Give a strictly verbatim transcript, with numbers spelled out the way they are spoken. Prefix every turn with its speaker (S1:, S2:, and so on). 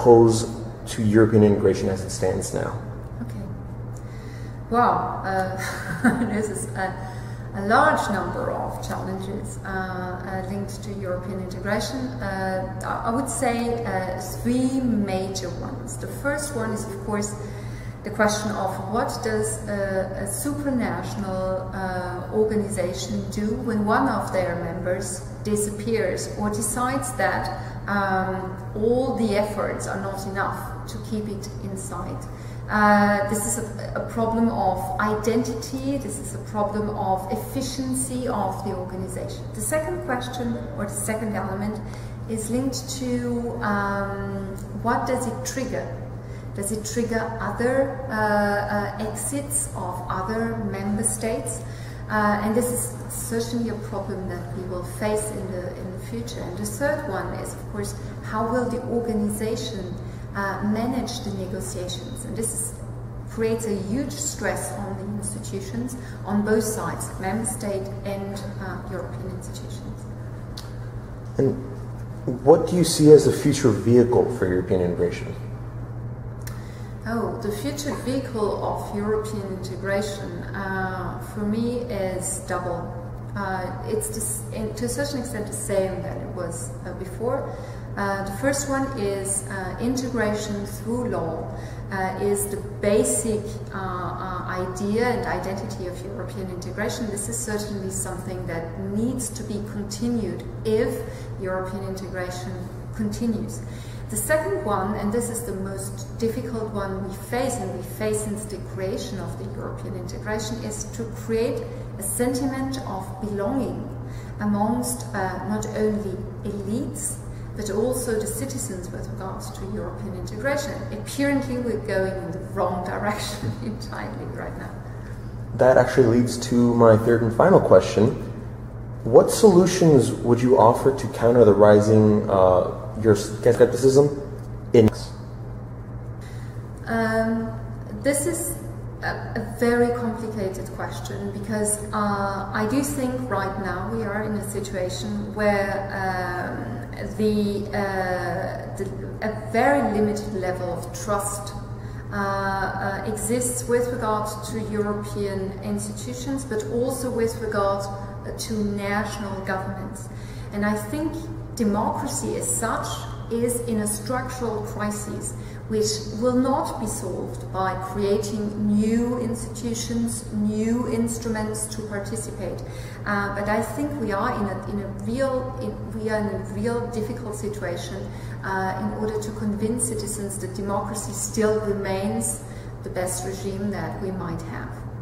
S1: pose to European integration as it stands now?
S2: Okay. Wow, uh, this is a, a large number of challenges uh, uh, linked to European integration. Uh, I would say uh, three major ones. The first one is, of course, the question of what does a, a supranational uh, organization do when one of their members disappears or decides that um, all the efforts are not enough to keep it inside. Uh, this is a, a problem of identity, this is a problem of efficiency of the organization. The second question, or the second element, is linked to um, what does it trigger? Does it trigger other uh, uh, exits of other member states? Uh, and this is certainly a problem that we will face in the, in the future. And the third one is, of course, how will the organization uh, manage the negotiations? And this is, creates a huge stress on the institutions on both sides, member state and uh, European institutions.
S1: And what do you see as the future vehicle for European integration?
S2: Oh, the future vehicle of European integration, uh, for me, is double. Uh, it's this, in, to a certain extent the same that it was uh, before. Uh, the first one is uh, integration through law, uh, is the basic uh, uh, idea and identity of European integration. This is certainly something that needs to be continued if European integration continues. The second one, and this is the most difficult one we face, and we face since the creation of the European integration, is to create a sentiment of belonging amongst uh, not only elites, but also the citizens with regards to European integration. Apparently we're going in the wrong direction entirely right now.
S1: That actually leads to my third and final question. What solutions would you offer to counter the rising uh, your skepticism in?
S2: Um, this is a, a very complicated question because uh, I do think right now we are in a situation where um, the, uh, the a very limited level of trust uh, uh, exists with regard to European institutions, but also with regard to national governments. And I think democracy as such is in a structural crisis which will not be solved by creating new institutions, new instruments to participate. Uh, but I think we are in a, in a real, in, we are in a real difficult situation uh, in order to convince citizens that democracy still remains the best regime that we might have.